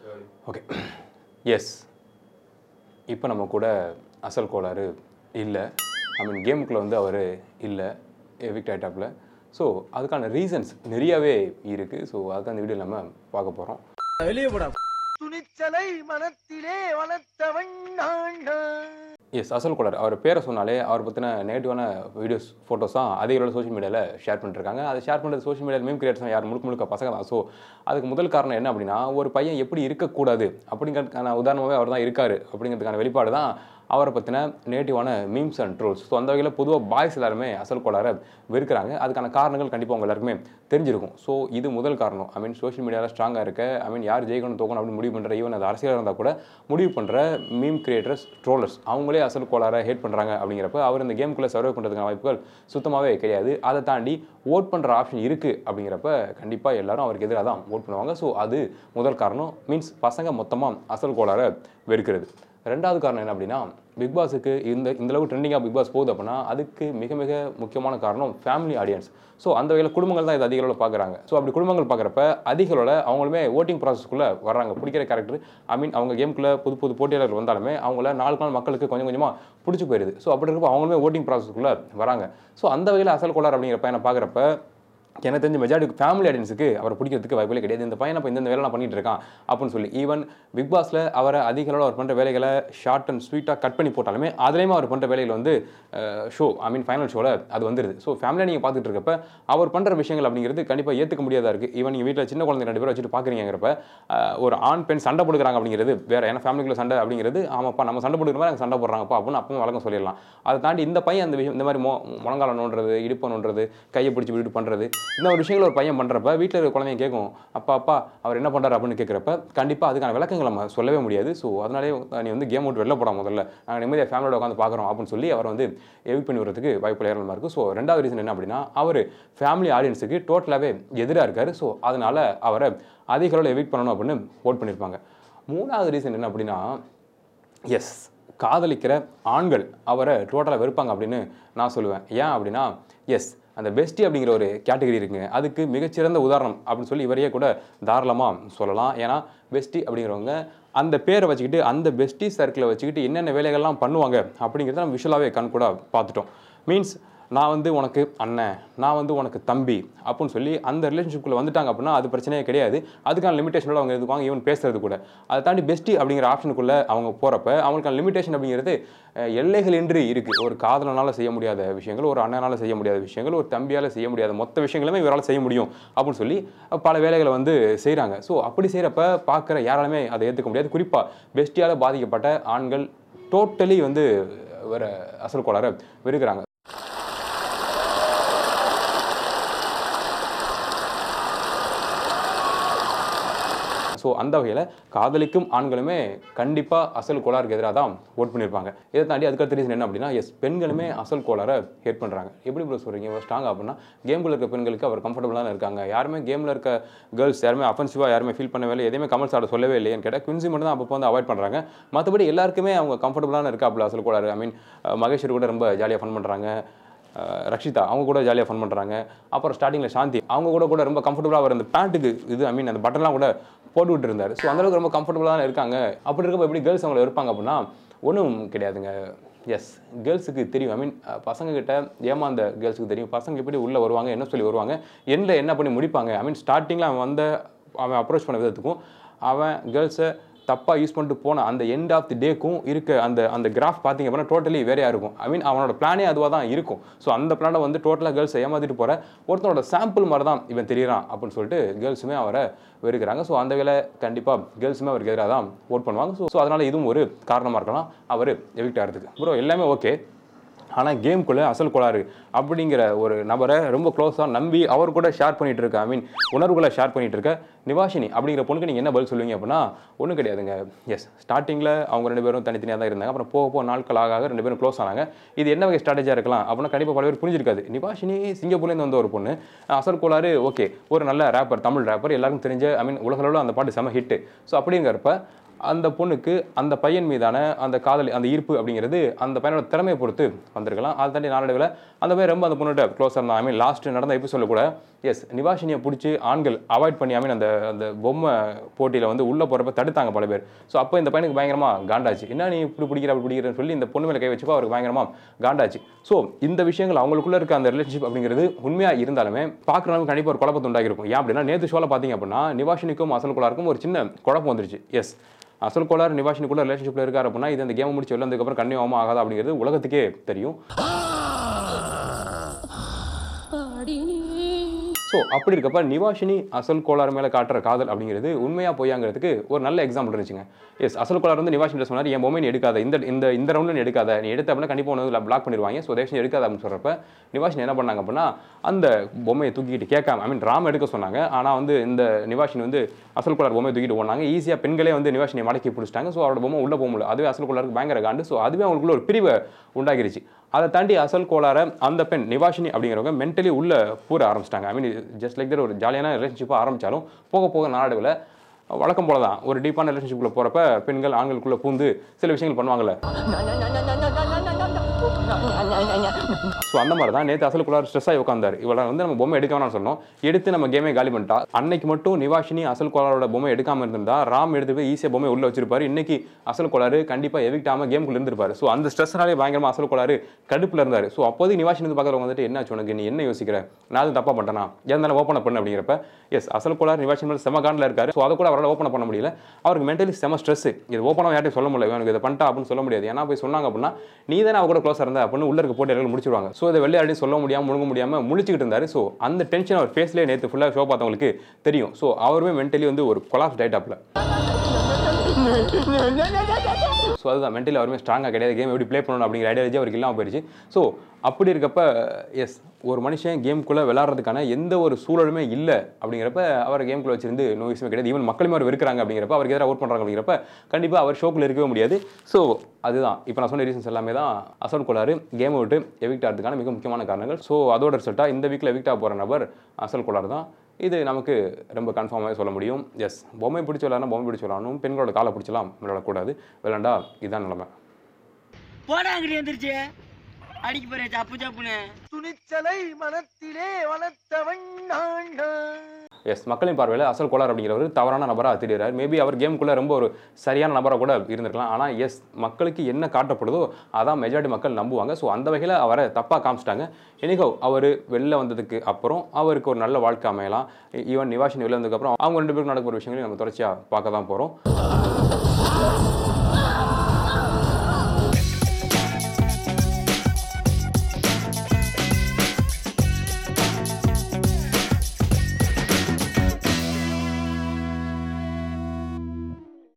Okay, S. இப்போ நம்ம கூட அசல் கோளாறு இல்லை. ஐ மீன் கேமுக்குள்ளே வந்து அவர் இல்லை, எவிக்ட் ஆகிட்டாப்புல. ஸோ அதுக்கான ரீசன்ஸ் நிறையாவே இருக்குது. ஸோ அதுக்கு அந்த வீடியோ நம்ம பார்க்க போகிறோம். வெளியே போடா. துணிச்சலை மனத்திலே வளர்த்தவன் எஸ், அசல் கோளாறு. அவர் பேரை சொன்னாலே அவர் பற்றின நெகட்டிவான வீடியோஸ், ஃபோட்டோஸ் தான் அதிகளோட சோஷியல் மீடியாவில் ஷேர் பண்ணிட்டுருக்காங்க. அதை ஷேர் பண்ணுறது சோஷியல் மீடியாவில் மீம் கிரியேட்டர்ஸ் யார் முழுக்க பசங்க தான். ஸோ அதுக்கு முதல் காரணம் என்ன அப்படின்னா, ஒரு பையன் எப்படி இருக்கக்கூடாது அப்படிங்கிறதுக்கான உதாரணமாகவே அவர் தான் இருக்கார் அப்படிங்கிறதுக்கான வெளிப்பாடு தான் அவரை பற்றின நேட்டிவான மீம்ஸ் அண்ட் ட்ரோல்ஸ். ஸோ அந்த வகையில் பொதுவாக பாய்ஸ் எல்லாருமே அசல் கோளாறை வெறுக்கிறாங்க. அதுக்கான காரணங்கள் கண்டிப்பாக அவங்க எல்லாருக்குமே தெரிஞ்சிருக்கும். ஸோ இது முதல் காரணம். ஐ மீன் சோஷியல் மீடியாவில் ஸ்ட்ராங்காக இருக்க, ஐ மீன் யார் ஜெயிக்கணும் தோக்கணும் அப்படின்னு முடிவு பண்ணுற, ஈவன் அது அரசியலாக இருந்தால் கூட முடிவு பண்ணுற மீம் கிரியேட்டர்ஸ், ட்ரோலர்ஸ் அவங்களே அசல் கோளாறை ஹேட் பண்ணுறாங்க. அப்படிங்கிறப்ப அவர் இந்த கேமுக்குள்ளே சர்வை பண்ணுறதுக்கான வாய்ப்புகள் சுத்தமாகவே கிடையாது. அதை தாண்டி ஓட் பண்ணுற ஆப்ஷன் இருக்குது அப்படிங்கிறப்ப கண்டிப்பாக எல்லாரும் அவருக்கு எதிராக தான் ஓட் பண்ணுவாங்க. ஸோ அது முதல் காரணம். மீன்ஸ் பசங்க மொத்தமாக அசல் கோளாறை வெறுக்கிறது. ரெண்டாவது காரணம் என்ன அப்படின்னா, பிக் பாஸுக்கு இந்தளவு ட்ரெண்டிங்காக பிக் பாஸ் போகுது அப்படின்னா அதுக்கு மிக மிக முக்கியமான காரணம் ஃபேமிலி ஆடியன்ஸ். ஸோ அந்த வகையில் குடும்பங்கள் தான் இது அதிக அளவில் பார்க்குறாங்க. ஸோ அப்படி குடும்பங்கள் பார்க்குறப்ப அதிக அளவில் அவங்களுமே ஓட்டிங் ப்ராசஸ்க்குள்ளே வர்றாங்க. பிடிக்கிற கேரக்டர், ஐ மீன் அவங்க கேமுக்குள்ளே புது போட்டியாளர்கள் வந்தாலுமே அவங்கள நாளுக்கு நாள் மக்களுக்கு கொஞ்சம் கொஞ்சமாக பிடிச்சி போயிடுது. ஸோ அப்படி இருக்கப்போ அவங்களுமே ஓட்டிங் ப்ராசஸ்க்குள்ளே வராங்க. ஸோ அந்த வகையில் அசல் கோளாறு அப்படிங்கிற பையனை பார்க்குறப்ப எனக்கு தெரிஞ்ச மெஜாரிட்டி ஃபேமிலி ஆடியன்ஸுக்கு அவரை பிடிக்கிறதுக்கு வாய்ப்புகளே கிடையாது. இந்த பையனை இப்போ இந்த வேலை நான் பண்ணிட்டு இருக்கான் அப்படின்னு சொல்லி ஈவன் பிக் பாஸில் அவரை அதிக அளவில் அவர் பண்ணுற வேலைகளை ஷார்ட் அண்ட் ஸ்வீட்டாக கட் பண்ணி போட்டாலுமே அதுலேயுமே அவர் பண்ணுற வேலைகள் வந்து ஷோ, ஐ மீன் ஃபைனல் ஷோவில் அது வந்துடுது. ஸோ ஃபேமிலியாக நீங்கள் பார்த்துட்டு இருக்கப்ப அவர் பண்ணுற விஷயங்கள் அப்படிங்கிறது கண்டிப்பாக ஏற்றுக்க முடியாதா இருக்குது. ஈவன் நீங்கள் வீட்டில் சின்ன குழந்தை 2 பேரை வச்சுட்டு பார்க்குறீங்கிறப்ப ஒரு ஆண் பெண் சண்டை போடுறாங்க அப்படிங்கிறது வேறு. ஏன்னா ஃபேமிலிக்குள்ள சண்டை அப்படிங்கிறது ஆமாப்பா நம்ம சண்டை போடுற மாதிரி சண்டை போடுறாங்கப்பா அப்படின்னு அப்பவும் வழக்கம் சொல்லிடலாம். அதை தாண்டி இந்த பையன் அந்த விஷயம், இந்த மாதிரி முழங்கால நோண்டுறது, இடுப்பை நோண்டுறது, கையை பிடிச்சி விட்டு பண்ணுறது, இந்த ஒரு விஷயங்கள் ஒரு பையன் பண்ணுறப்ப வீட்டில் இருக்கிற குழந்தைங்க கேட்கும், அப்பா அவர் என்ன பண்ணுறாரு அப்படின்னு கேட்குறப்ப கண்டிப்பாக அதுக்கான விளக்கங்கள் நம்ம சொல்லவே முடியாது. ஸோ அதனாலே நீ வந்து கேம் விட்டு வெளில போட முதல்ல நாங்கள் நிம்மதியாக ஃபேமிலியோட உட்காந்து பார்க்குறோம் அப்படின்னு சொல்லி அவர் வந்து எவிக் பண்ணி விடுறதுக்கு வாய்ப்பு ஏராளமாக இருக்குது. ஸோ ரெண்டாவது ரீசன் என்ன அப்படின்னா, அவர் ஃபேமிலி ஆடியன்ஸுக்கு டோட்டலாகவே எதிராக இருக்கார். ஸோ அதனால் அவரை அதிக அளவில் எவிக் பண்ணணும் அப்படின்னு ஓட் பண்ணியிருப்பாங்க. மூணாவது ரீசன் என்ன அப்படின்னா, எஸ், காதலிக்கிற ஆண்கள் அவரை டோட்டலாக வெறுப்பாங்க அப்படின்னு நான் சொல்லுவேன். ஏன் அப்படின்னா, எஸ், அந்த பெஸ்டி அப்படிங்கிற ஒரு கேட்டகரி இருக்குங்க. அதுக்கு மிகச்சிறந்த உதாரணம் அப்படின்னு சொல்லி இவரையே கூட தாராளமாக சொல்லலாம். ஏன்னா பெஸ்டி அப்படிங்கிறவங்க அந்த பேரை வச்சுக்கிட்டு அந்த பெஸ்டி சர்க்கிளை வச்சுக்கிட்டு என்னென்ன வேலைகள்லாம் பண்ணுவாங்க அப்படிங்கிறத நம்ம விஷுவலாகவே கண் கூட பார்த்துட்டோம். மீன்ஸ் நான் வந்து உனக்கு அண்ணன், நான் வந்து உனக்கு தம்பி அப்படின்னு சொல்லி அந்த ரிலேஷன்ஷிப்குள்ளே வந்துட்டாங்க அப்படின்னா அது பிரச்சனையே கிடையாது. அதுக்கான லிமிடேஷனோட அவங்க இருக்குவாங்க, ஈவன் பேசுறது கூட. அதை தாண்டி பெஸ்டி அப்படிங்கிற ஆப்ஷனுக்குள்ளே அவங்க போகிறப்ப அவங்களுக்கான லிமிடேஷன் அப்படிங்கிறது எல்லைகள் இன்றி இருக்குது. ஒரு காதலனால் செய்ய முடியாத விஷயங்கள், ஒரு அண்ணனால் செய்ய முடியாத விஷயங்கள், ஒரு தம்பியால் செய்ய முடியாத மொத்த விஷயங்களுமே இவரால் செய்ய முடியும் அப்படின்னு சொல்லி பல வேலைகளை வந்து செய்கிறாங்க. ஸோ அப்படி செய்கிறப்ப பார்க்குற யாராலுமே அதை ஏற்றுக்க முடியாது. குறிப்பாக பெஸ்டியால் பாதிக்கப்பட்ட ஆண்கள் டோட்டலி வந்து வேறு அசல் கோளாறை வெறுக்கிறாங்க. ஸோ அந்த வகையில் காதலிக்கும் ஆண்களுமே கண்டிப்பாக அசல் கோளாறுக்கு எதிராக தான் ஓட் பண்ணியிருப்பாங்க. இதை தாண்டி அதுக்கடுத்த ரீசன் என்ன அப்படின்னா, எஸ், பெண்களுமே அசல் கோளாறை ஹேட் பண்ணுறாங்க. எப்படி ப்ரோ சொல்கிறீங்க ஸ்ட்ராங் அப்படின்னா, கேமில் இருக்க பெண்களுக்கு அவர் கம்ஃபர்டபுளாக இருக்காங்க. யாருமே கேமில் இருக்க கேர்ள்ஸ் யாருமே அஃபென்சிவாக யாருமே ஃபீல் பண்ணவே இல்லை, எதையுமே கமெண்ட்ஸ் ஆட சொல்லவே இல்லைன்னு கேட்டால் குவின்சி மட்டும் தான் அப்போ வந்து அவாய்ட் பண்ணுறாங்க. மற்றபடி எல்லாருக்குமே அவங்க கம்ஃபர்டபுளான இருக்காப்புல அசல் கோளாறு. ஐ மீன் மகேஸ்வரி கூட ரொம்ப ஜாலியாக ஃபன் பண்ணுறாங்க, ரக்ஷிதா அவங்க கூட ஜாலியாக ஃபன் பண்ணுறாங்க. அப்புறம் ஸ்டார்டிங்கில் சாந்தி அவங்க கூட ரொம்ப கம்ஃபர்டபுளாக வர அந்த பேண்ட்டுக்கு இது ஐ மீன் அந்த பட்டன்லாம் கூட போட்டு விட்டு இருந்தார். ஸோ அந்தளவுக்கு ரொம்ப கம்ஃபர்டபுளாக இருக்காங்க. அப்படி இருக்கப்போ எப்படி கேர்ள்ஸ் அவங்கள இருப்பாங்க அப்படின்னா ஒன்றும் கிடையாதுங்க. எஸ், கேர்ள்ஸுக்கு தெரியும். ஐ மீன் பசங்கக்கிட்ட ஏமாந்த கேர்ள்ஸுக்கு தெரியும் பசங்க எப்படி உள்ளே வருவாங்க, என்ன சொல்லி வருவாங்க, என்ன பண்ணி முடிப்பாங்க. ஐ மீன் ஸ்டார்டிங்கில் அவன் அப்ரோச் பண்ண விதத்துக்கும் அவன் கேர்ள்ஸை தப்பாக யூஸ் பண்ணிட்டு போன அந்த எண்ட் ஆஃப் தி டேக்கும் இருக்க அந்த கிராஃப் பார்த்திங்க அப்படின்னா டோட்டலி வேறையாக இருக்கும். ஐ மீன் அவனோட பிளானே அதுவாக தான் இருக்கும். ஸோ அந்த பிளானை வந்து டோட்டலாக கேர்ள்ஸை ஏமாற்றிட்டு போகிற ஒருத்தனோட சாம்பிள் மாதிரி தான் இவன் தெரியுறான் அப்படின்னு சொல்லிட்டு கேர்ள்ஸுமே அவரை வெறுக்கிறாங்க. ஸோ அந்த வேலை கண்டிப்பாக கேர்ள்ஸுமே அவருக்கு எதிராக தான் ஓட் பண்ணுவாங்க. ஸோ அதனால் இதுவும் ஒரு காரணமாக இருக்கலாம் அவர் எவிக்ட் ஆகிறதுக்கு. ப்ரோ எல்லாமே ஓகே, ஆனால் கேமுக்குள்ளே அசல் கோளாறு அப்படிங்கிற ஒரு நபரை ரொம்ப க்ளோஸாக நம்பி அவர் கூட ஷேர் பண்ணிகிட்டு இருக்க, ஐ மீன் உணர்வுகளை ஷேர் பண்ணிகிட்டு இருக்க நிவாஷினி அப்படிங்கிற பொண்ணுக்கு நீங்கள் என்ன பதில் சொல்லுவீங்க அப்படின்னா ஒன்றும் கிடையாதுங்க. எஸ், ஸ்டார்டிங்கில் அவங்க 2 பேரும் தனித்தனியாக தான் இருந்தாங்க. அப்புறம் போக நாட்கள் ஆக 2 பேரும் க்ளோஸ் ஆனாங்க. இது என்ன வகை ஸ்ட்ராட்டஜியாக இருக்கலாம் அப்படின்னா கண்டிப்பாக பல பேர் புரிஞ்சிருக்காது. நிவாஷினி சிங்கப்பூர்லேருந்து வந்த ஒரு பொண்ணு, அசல் கோளாறு ஓகே, ஒரு நல்ல ரேப்பர், தமிழ் ரேப்பர், எல்லாருக்கும் தெரிஞ்ச, ஐ மீன் உலகளவில் அந்த பாட்டு செம ஹிட்டு. ஸோ அப்படிங்கிறப்ப அந்த பொண்ணுக்கு அந்த பையன் மீதான அந்த காதல் அந்த ஈர்ப்பு அப்படிங்கிறது அந்த பையனோட திறமையை பொறுத்து வந்திருக்கலாம். அதை தாண்டி நாளடைவில் அந்த பையன் ரொம்ப அந்த பொண்ணுகிட்ட க்ளோஸாக இருந்தான். ஐ மீன் லாஸ்ட் நடந்த எபிசோடில் கூட எஸ் நிவாஷினியை பிடிச்சி ஆண்கள் அவாய்ட் பண்ணி ஐ மீன் அந்த அந்த பொம்மை போட்டியில் வந்து உள்ளே போகிறப்ப தடுத்தாங்க பல பேர். ஸோ அப்போ இந்த பையனுக்கு பயங்கரமாக காண்டாச்சு. என்ன நீ இப்படி பிடிக்கிற அப்படி பிடிக்கிறேன்னு சொல்லி இந்த பொண்ணு மேலே கை வச்சப்போ அவருக்கு பயங்கரமாக காண்டாச்சு. ஸோ இந்த விஷயங்கள் அவங்களுக்குள்ள இருக்க அந்த ரிலேஷன்ஷிப் அப்படிங்கிறது உண்மையாக இருந்தாலுமே பார்க்குறவங்க கண்டிப்பாக ஒரு குழப்பத்தை உண்டாகிருக்கும். ஏன் அப்படின்னா நேற்று ஷோவில் பார்த்தீங்க அப்படின்னா நிவாஷினிக்கும் அசல் கோளாருக்கும் ஒரு சின்ன குழப்பம் வந்துருச்சு. எஸ் அசல் கோளாறு நிவாஷினிக்குள்ள ரிலேஷன்ஷிப்பில் இருக்காரு அப்படின்னா இது அந்த கேம் முடிச்சு வெளில வந்ததுக்கப்புறம் கன்னியூ ஆகாம ஆகாதா அப்படிங்கிறது உலகத்துக்கே தெரியும். ஸோ அப்படி இருக்கப்ப நிவாஷினி அசல் கோளாறு மேலே காட்டுற காதல் அப்படிங்கிறது உண்மையாக பொய்யாங்கிறதுக்கு ஒரு நல்ல எக்ஸாம்பிள் இருந்துச்சுங்க. எஸ் அசல் கோளாறு வந்து நிவாஷினி சொன்னார் என் பொம்மை நீ எடுக்காத இந்த ரவுண்டில் நீ எடுக்காத நீ எடுத்த அப்படின்னா கண்டிப்பாக ஒன்று பிளாக் பண்ணிடுவாங்க. ஸோ தேஷன் எடுக்காத அப்படின்னு சொல்கிறப்ப நிவாஷினி என்ன பண்ணாங்க அப்படின்னா அந்த பொம்மையை தூக்கிட்டு கேட்காம ஐ மீன் ராம் எடுக்க சொன்னாங்க. ஆனால் வந்து இந்த நிவாஷினி வந்து அசல் கோளாறு பொம்மையை தூக்கிட்டு போனாங்க. ஈஸியாக பெண்களே வந்து நிவாஷினியை மடக்கி பிடிச்சிட்டாங்க. ஸோ அவரோட பொம்மை உள்ளே போக முடியல. அதுவே அசல் கோளாருக்கு பயங்கர காண்டு. ஸோ அதுவே அவங்களுக்குள்ள ஒரு பிரிவை உண்டாகிருச்சு. அதை தாண்டி அசல் கோளாரை அந்த பெண் நிவாஷினி அப்படிங்கிறவங்க மென்டலி உள்ள பூர ஆரம்பிச்சிட்டாங்க. I mean just like that ஒரு ஜாலியான ரிலேஷன்ஷிப்பாக ஆரம்பித்தாலும் போக போக நாடுவில் வழக்கம் போல தான் ஒரு டீப்பான ரிலேஷன்ஷிப்பில் போகிறப்ப பெண்கள் ஆண்களுக்குள்ளே பூந்து சில விஷயங்கள் பண்ணுவாங்கல்ல. ஸோ அந்த மாதிரி தான் நேற்று அசல் கோளாறு ஸ்ட்ரெஸ் ஆகி உட்காந்தார். இவளை வந்து நம்ம பொம்மை எடுக்க வேணாம்னு சொன்னோம். எடுத்து நம்ம கேமே காலி பண்ணிட்டா. அன்னைக்கு மட்டும் நிவாஷினி அசல் கோளாரோட பொம்மை எடுக்காமல் இருந்திருந்தா ராம் எடுத்து போய் ஈஸியாக பொம்மை உள்ள வச்சிருப்பாரு. இன்னைக்கு அசல் கோளாறு கண்டிப்பாக எவிக்ட் ஆகாமல் கேமுக்குள்ள இருந்திருப்பாரு. ஸோ அந்த ஸ்ட்ரெஸ்னாலே பயங்கரமாக அசல் கோளாறு கடுப்பில் இருந்தார். ஸோ அப்போது நிவாஷினி பக்கத்தில் வந்துட்டு என்ன உனக்கு நீ என்ன யோசிக்கிற நான் அது தப்பாக பண்ணிட்டேனா இருந்தாலும் ஓப்பன் பண்ண அப்படிங்கிறப்ப எஸ் அசல் கோளாறு நிவாஷினி மேலே செம காண்டில் இருக்காரு. ஸோ அதை கூட அவரால் ஓப்பன் பண்ண முடியல. அவருக்கு மென்டலி செம ஸ்ட்ரெஸ். இது ஓப்பனாக யார்ட்டையும் சொல்ல முடியல எனக்கு இதை பண்ணிட்டா அப்படின்னு சொல்ல முடியாது. ஏன்னா போய் சொன்னாங்க அப்படின்னா நீ தானே அவ கூட க்ளோஸாக இருந்தா அப்படின்னு உள்ள இருக்க போட்டு எல்லாம் முடிச்சிருவாங்க. ஸோ இதை வெளியே சொல்ல முடியாமல் முழுங்க முடியாமல் முழிச்சிக்கிட்டு இருந்தார். ஸோ அந்த டென்ஷன் அவர் ஃபேஸ்லேயே நேற்று ஃபுல்லாக ஷோ பார்த்தவங்களுக்கு தெரியும். ஸோ அவருமே மென்டலி வந்து ஒரு கொலாப்ஸ் டைட்டாப்பில். ஸோ அதுதான் மென்டலி அவருமே ஸ்ட்ராங்காக கிடையாது. கேம் எப்படி ப்ளே பண்ணணும் அப்படிங்கிற ஐடியாலஜி அவருக்கு இல்லாமல் போயிடுச்சு. ஸோ அப்படி இருக்கப்ப எஸ் ஒரு மனுஷன் கேம்குள்ளே விளாட்றதுக்கான எந்த ஒரு சூழலுமே இல்லை அப்படிங்கிறப்ப அவர் கேம்குள்ளே வச்சிருந்து நோ விஷயமே கிடையாது. ஈவன் மக்களுமே அவர் இருக்கிறாங்க அப்படிங்கிறப்ப அவருக்கு எதிராக ஒர்க் பண்ணுறாங்க அப்படிங்கிறப்ப கண்டிப்பாக அவர் ஷோக்குள்ள இருக்கவே முடியாது. ஸோ அதுதான் இப்போ நான் சொன்ன ரீசன்ஸ் எல்லாமே தான் அசல் கோளாறு கேமை விட்டு எவிக்ட் ஆகிறதுக்கான மிக முக்கியமான காரணங்கள். ஸோ அதோட ரிசல்ட்டாக இந்த வீக்கில் எவிக்ட் ஆக போகிற நபர் அசல் கோளாறு தான். இது நமக்கு ரொம்ப கன்ஃபார்மாகவே சொல்ல முடியும். எஸ் பொம்மை பிடிச்சி விளாட்னா பொம்மை பிடிச்சி விளாடணும். பெண்களோட காலை பிடிச்சலாம் விளையாடக்கூடாது. விளையாண்டா இதுதான் நிலைமை. போடாங்கடி வந்துருச்சு அடிக்க போறே சப்பு சப்புன்னு துணிச்சலை மனத்திலே வளர்த்தவன் நான். எஸ் மக்களின் பார்வையில் அசல் கோளாறு அப்படிங்கிறவர் தவறான நபராக தெரிகிறார். மேபி அவர் கேமுக்குள்ளே ரொம்ப ஒரு சரியான நபராக கூட இருந்திருக்கலாம். ஆனால் எஸ் மக்களுக்கு என்ன காட்டப்படுதோ அதான் மெஜாரிட்டி மக்கள் நம்புவாங்க. ஸோ அந்த வகையில் அவரை தப்பாக காமிச்சிட்டாங்க. எனிகோ அவர் வெளில வந்ததுக்கு அப்புறம் அவருக்கு ஒரு நல்ல வாழ்க்கை அமையலாம். ஈவன் நிவாஷினி வெளில வந்ததுக்கப்புறம் அவங்க 2 பேருக்கு நடக்கிற விஷயங்களையும் நம்ம தொடர்ச்சியாக பார்க்க தான் போகிறோம்.